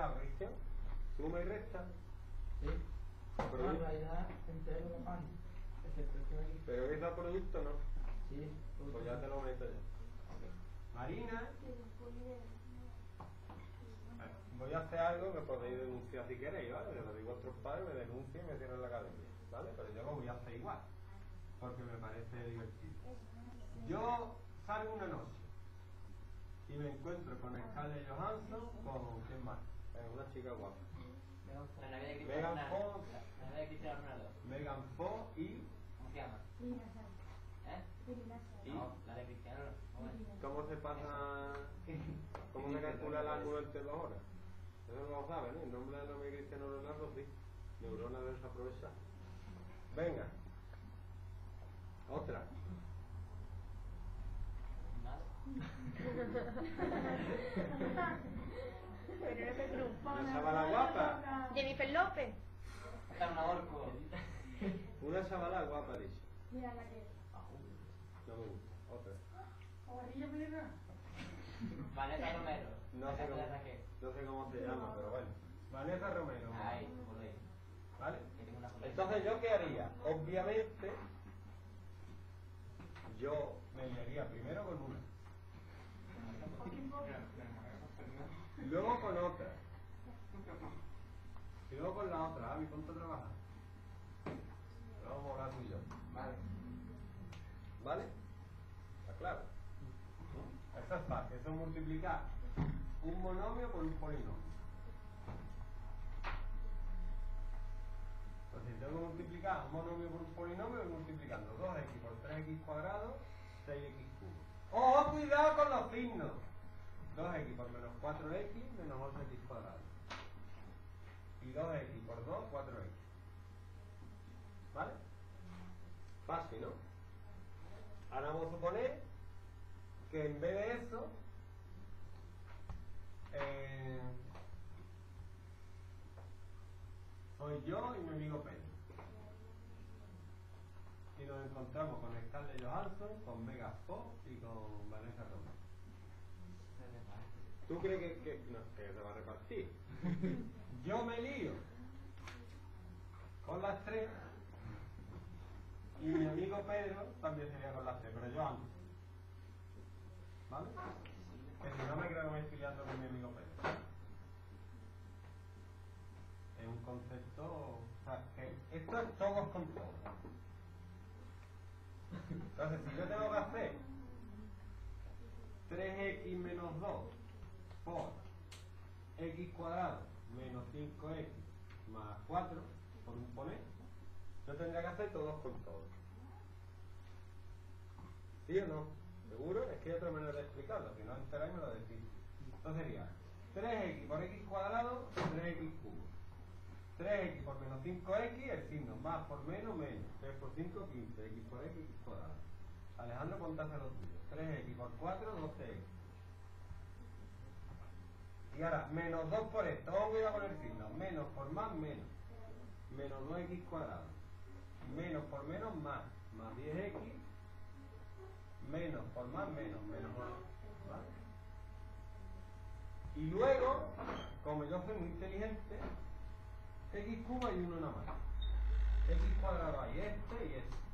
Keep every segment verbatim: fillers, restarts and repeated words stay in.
complicado, Cristian. Suma y resta. Sí. Pero en realidad, entero la página. Excepto este de aquí. Pero es a producto, ¿no? Sí. Pues ya te lo meto ya. Marina. Bueno, voy a hacer algo que podéis denunciar si queréis, ¿vale? Yo lo digo a otros padres, me denuncian y me cierran la academia, ¿vale? Pero yo lo voy a hacer igual, porque me parece divertido. Yo salgo una noche y me encuentro con Scarlett Johansson, con ¿quién más? Eh, una chica guapa. Megan Fox, Megan Fox y... ¿Cómo se llama? ¿Eh? y No, la de Cristiano no. ¿cómo se pasa? ¿Cómo se calcula el ángulo entre dos horas? Eso no lo sabe, ¿no? El nombre de nombre Cristiano Ronaldo, sí. Neurona desaprovechada. Venga. Otra. Pero no te triunfa. Una chavala guapa. Jennifer López. Está un orco. Una chavala guapa, dice. Mira la que. No me gusta. Otra. Aguarilla pelirra. Vanessa Romero. No sé cómo, no sé cómo se llama, pero bueno. Vanessa Romero. Ay, por ahí. ¿Vale? Que tengo una foto. Entonces, ¿yo qué haría? Obviamente, yo me liaría primero con una. Y luego con otra. Y luego con la otra. Avi, ponte a trabajar. Lo vamos a hablar tú y yo. Vale. ¿Vale? ¿Está claro? Eso es fácil. Eso es multiplicar un monomio por un polinomio. Pues si tengo que multiplicar un monomio por un polinomio, voy multiplicando dos equis por tres equis cuadrado, seis equis cubo. ¡Oh, cuidado con los signos! dos equis por menos cuatro equis menos ocho equis cuadrado. Y dos equis por dos, cuatro equis. ¿Vale? Fácil, ¿no? Ahora vamos a suponer que en vez de eso, eh, soy yo y mi amigo Pedro. Y nos encontramos con Scarlett Johansson, con Megan Fox y con Vanessa Romero. ¿Tú crees que, que, no, que se va a repartir? Yo me lío con las tres y mi amigo Pedro también se lía con las tres, pero yo antes. ¿Vale? Que si no me creo que me estoy liando con mi amigo Pedro. Es un concepto, o sea, que esto es todos con todos. Entonces, si yo tengo que hacer tres equis menos dos por x cuadrado menos cinco equis más cuatro, por un poner, yo tendría que hacer todos con todos. ¿Sí o no? ¿Seguro? Es que hay otra manera de explicarlo, si no enteráis me lo decís. Entonces sería tres equis por x cuadrado, tres equis cubo. tres equis por menos cinco equis, el signo más por menos, menos. tres por cinco, quince, x por x, x cuadrado. Alejandro, ponte a hacer lo tuyo. tres equis por cuatro, doce equis. Y ahora, menos dos por esto, vamos a poner signo. Menos por más, menos. Menos dos equis cuadrado. Menos por menos, más. Más diez equis. Menos por más, menos. Menos uno. ¿Vale? Y luego, como yo soy muy inteligente, x cubo hay uno nada más. X cuadrado hay este y este.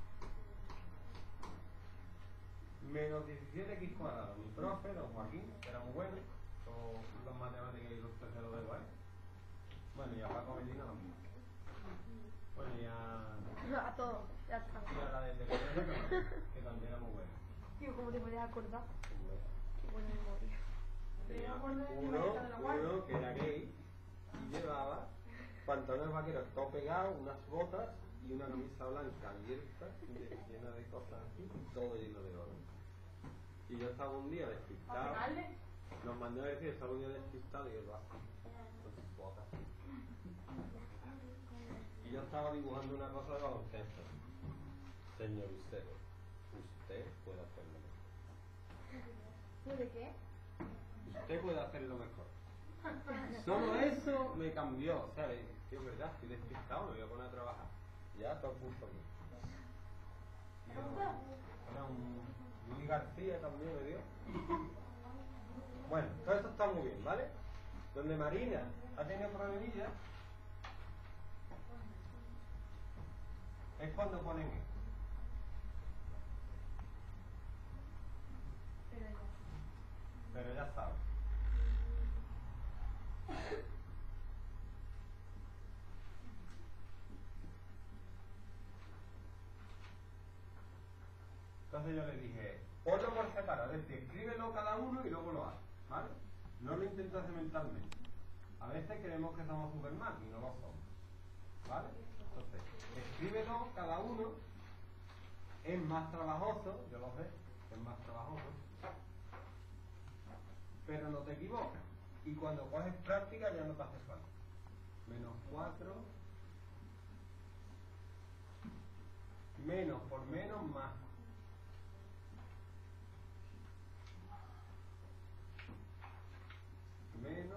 Menos diecisiete equis cuadrado. Mi profe, don Joaquín, que era muy bueno, o los matemáticas y los terceros de ¿eh? Bueno, y a Paco Medina también. Bueno, y a... A todos, ya está. y a la de Telegrama, que, que también era muy buena. Tío, ¿cómo te puedes acordar? Qué buena memoria. Tenía uno, uno que era gay y llevaba pantalones vaqueros todo pegados, unas botas y una camisa blanca abierta, llena de cosas así, y todo lleno de oro. Y yo estaba un día despistado, nos mandó a decir, estaba un día despistado y él va así, con sus botas. Y yo estaba dibujando una cosa de baloncesto. Señor usted, usted puede hacerlo mejor. ¿De qué? Usted puede hacerlo mejor. Solo eso me cambió, ¿sabes? Que es verdad, estoy despistado, me voy a poner a trabajar. Ya todo punto aquí. Era un Luis García también me dio. Bueno, todo esto está muy bien, ¿vale? Donde Marina ha tenido problemillas es cuando ponen esto. Pero ya. Pero ya sabes. Entonces yo le dije, ponlo por separado, es decir, escríbelo cada uno y luego lo haces, ¿vale? No lo intentes hacer mentalmente. A veces creemos que somos Superman y no lo somos, ¿vale? Entonces, escríbelo cada uno, es más trabajoso, yo lo sé, es más trabajoso, pero no te equivocas. Y cuando coges práctica ya no te hace falta. Menos cuatro, menos por menos más. Menos,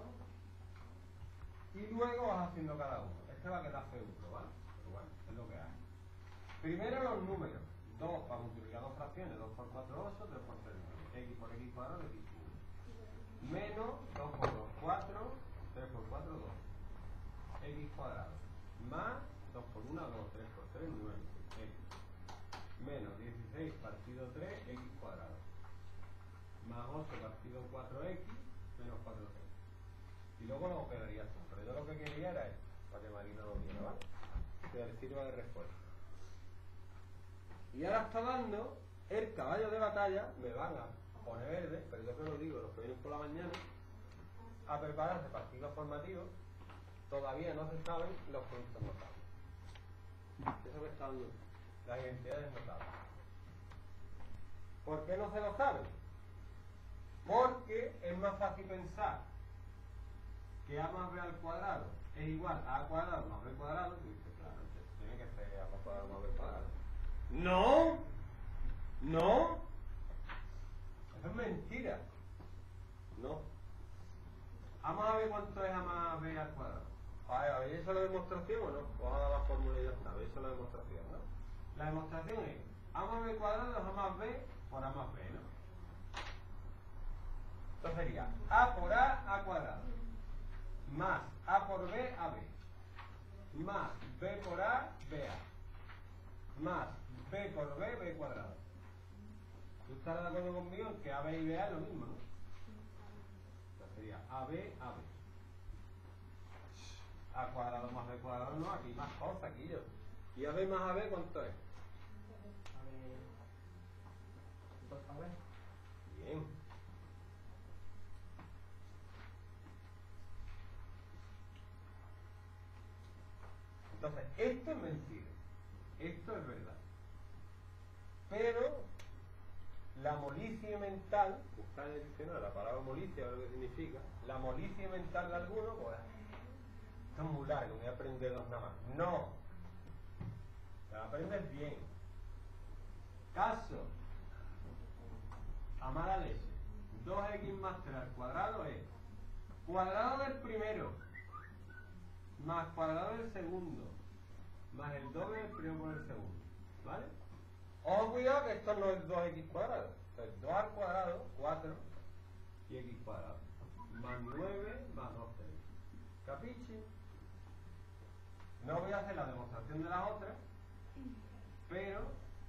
y luego vas haciendo cada uno. Este va a quedar seguro, ¿vale? Pero bueno, es lo que hay. Primero los números. dos para multiplicar dos fracciones, dos por cuatro, ocho, tres por tres, nueve. X por X cuadrado, X cubo. Menos dos por dos, cuatro, tres por cuatro, dos. X cuadrado. Más dos por uno, dos, tres por tres, nueve. X. Menos dieciséis partido tres, X cuadrado. Más ocho partido cuatro X, menos cuatro X. Y luego lo operaría tú. Pero yo lo que quería era esto, para que Marina lo viera, ¿vale? Que le sirva de refuerzo. Y ahora está dando el caballo de batalla, me van a poner verde, pero yo que lo digo, los que vienen por la mañana, a prepararse para ciclos formativos, todavía no se saben los productos notables. Eso me está dando las identidades notables. ¿Por qué no se lo saben? Porque es más fácil pensar que A más B al cuadrado es igual a A cuadrado más B cuadrado, y dice, claro, tiene que ser A más cuadrado más B cuadrado. ¡No! ¡No! Eso es mentira. No. A más A B, ¿cuánto es A más B al cuadrado? A ver, ¿habéis hecho la demostración o no? Os ha dado la fórmula y ya está. ¿Habéis hecho la demostración, no? La demostración es A más B cuadrado es A más B por A más B, ¿no? Entonces sería A por A, A cuadrado. Más A por B, A B. Más B por A, B A. Más B por B, B cuadrado. ¿Tú estás de acuerdo conmigo en que A B y B A es lo mismo, no? Entonces sería A B, A B. A cuadrado más B cuadrado, no, aquí más cosas, aquí yo. ¿Y A B más A B cuánto es? A ver. dos A ver. Bien. Entonces, esto es mentira. Esto es verdad. Pero la molicie mental, que está en el diccionario, la palabra molicie, lo que significa, la molicie mental de alguno, pues, esto es muy largo, voy a aprender dos nada más. No. Te lo aprendes bien. Caso. A mala leche. dos X más tres al cuadrado es cuadrado del primero más cuadrado del segundo más el doble del primero por el segundo, ¿vale? Ojo, cuidado que esto no es dos X cuadrado, es dos al cuadrado, cuatro y X cuadrado más nueve más dos X. ¿Capiche? No voy a hacer la demostración de la otra, pero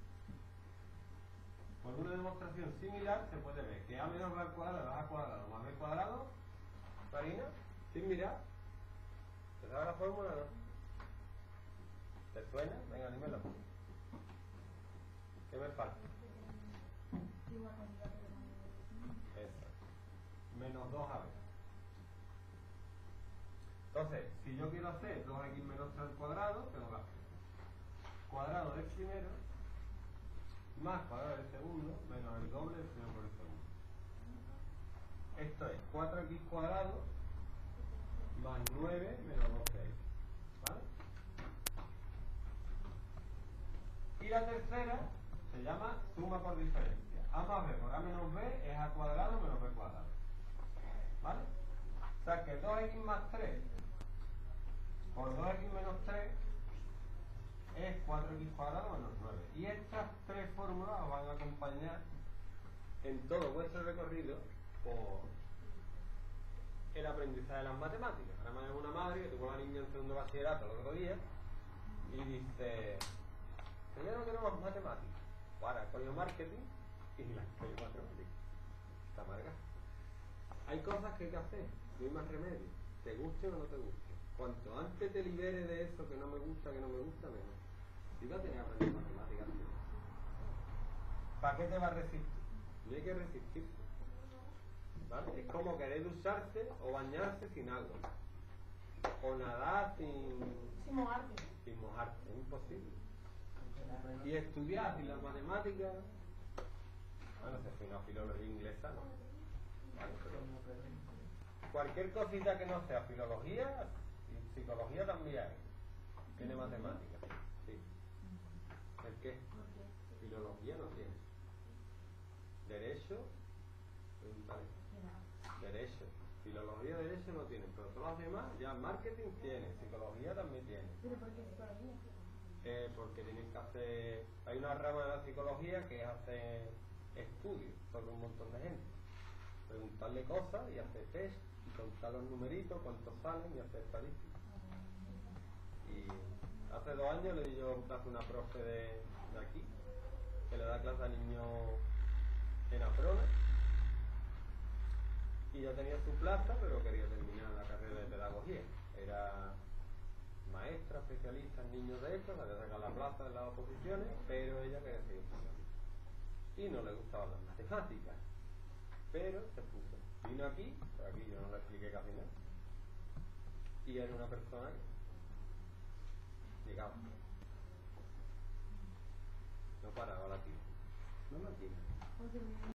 por una demostración similar se puede ver que A menos B al cuadrado es A cuadrado más B cuadrado. Marina, sin mirar. ¿Te sabes la fórmula o no? ¿Te suena? Venga, dímelo. ¿Qué me falta? Eso. Menos dos A B. Entonces, si yo quiero hacer dos X menos tres al cuadrado, tengo que hacer cuadrado del primero más cuadrado del segundo menos el doble del primero por el segundo. Esto es cuatro X cuadrado más nueve menos dos X. ¿Vale? Y la tercera se llama suma por diferencia. A más B por A menos B es A cuadrado menos B cuadrado. ¿Vale? O sea que dos X más tres por dos X menos tres es cuatro X cuadrado menos nueve. Y estas tres fórmulas os van a acompañar en todo vuestro recorrido por el aprendizaje de las matemáticas. Ahora me una madre que tuvo a la niña en segundo bachillerato el otro día y dice, que ya no quiero más matemáticas, para coño marketing y la coño matemáticas. Está amarga. Hay cosas que hay que hacer, no hay más remedio, te guste o no te guste. Cuanto antes te libere de eso que no me gusta, que no me gusta, mejor. Si vas a tener que aprender matemáticas, ¿para qué te va a resistir? No hay que resistirse. ¿Vale? Es como querer ducharse o bañarse sin agua. O nadar sin, Sin mojarte. sin mojarte, es imposible. Y estudiar sin las matemáticas, bueno, se fue una filología inglesa, ¿no? Vale, pero cualquier cosita que no sea filología, y psicología también hay. Tiene matemáticas, sí. ¿El qué? Filología no tiene. Derecho, vale. Derecho. Filología, derecho no tienen, pero todos los demás, ya marketing tiene, psicología también tiene. ¿Pero por qué psicología? Eh, porque tienen que hacer, hay una rama de la psicología que es hacer estudios sobre un montón de gente, preguntarle cosas y hacer test y contar los numeritos, cuántos salen y hacer estadísticas. Y hace dos años le di yo clase a una profe de, de aquí que le da clase a niños en Afrona y ya tenía su plaza pero quería terminar la carrera de pedagogía. Era maestra, especialista en niños de estos, había sacado la plaza en las oposiciones, pero ella quería seguir estudiando. Y no le gustaban las matemáticas. Pero se puso. Vino aquí, pero aquí yo no le expliqué casi nada. Y era una persona que llegaba. No paraba la tía. No la tía.